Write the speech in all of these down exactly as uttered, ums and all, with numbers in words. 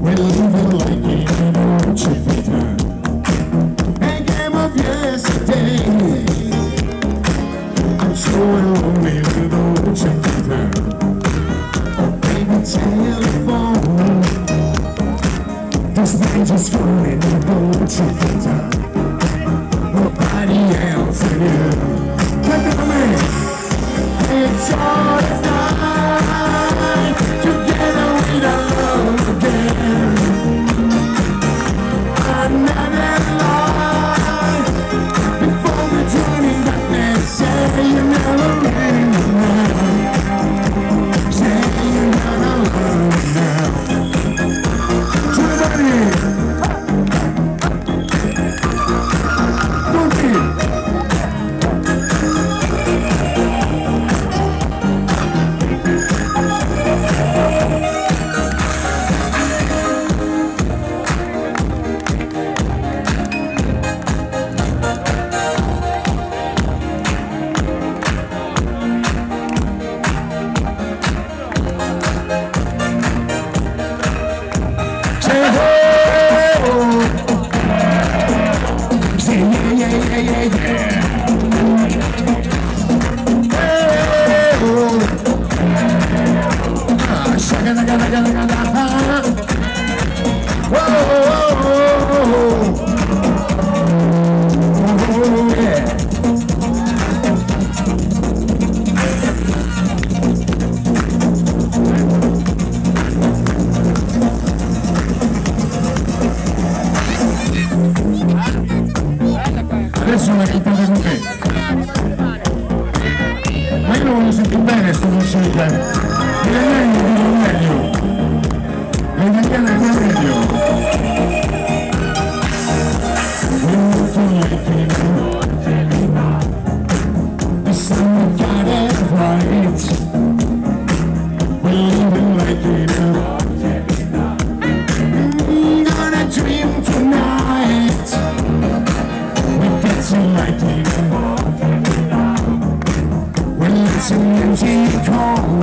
We're living like in Dolce Vita, a game of yesterday. I'm so lonely with Dolce Vita. Oh baby, telephone, this man just calling me Dolce Vita. Nobody else than you. Look at me. It's all time together we don't love again. Another life before we turn in darkness. Say you never leave me now. Say you never love me now. Everybody. Yeah, yeah, yeah. Ah, shaka, shaka, shaka, shaka, shaka. Whoa, whoa, whoa, yeah. Adesso la cantate con me, ma io non lo sento bene sto musicale, mi è meglio, mi è meglio, le italiane è meglio. The sun got it right, we're living like it up. I'm gonna dream tonight. Dancing like it. When it's a music hall,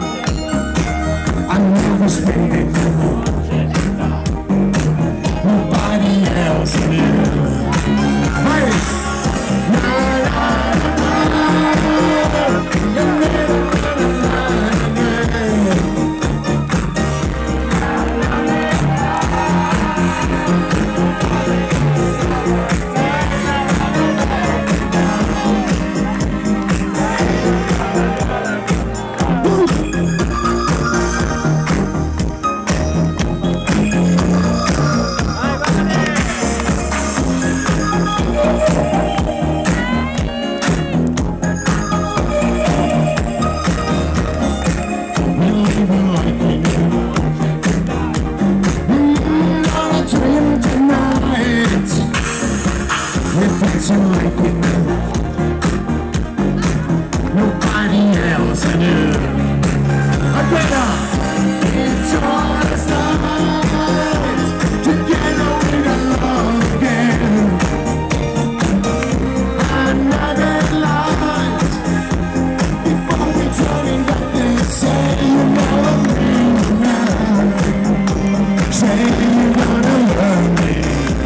I never spend it. Nobody else in it. Hey! La la la la. You're never gonna lie again. Dancing like it. Nobody else I knew. Again, it's all the stars together we don't love again. Another light before we turn in darkness. Say you never leave me now. Say you're gonna love me.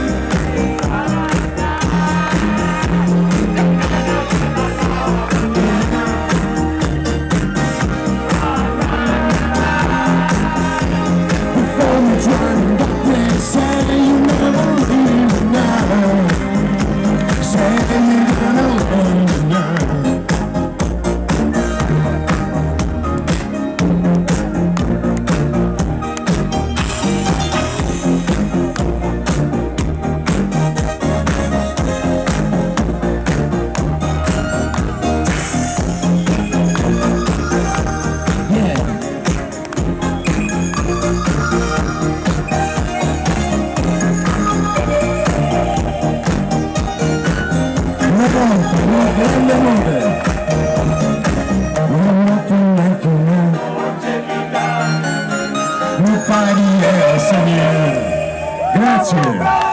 Grande amore, I'm nothing like you now. Nobody else in you. Grazie.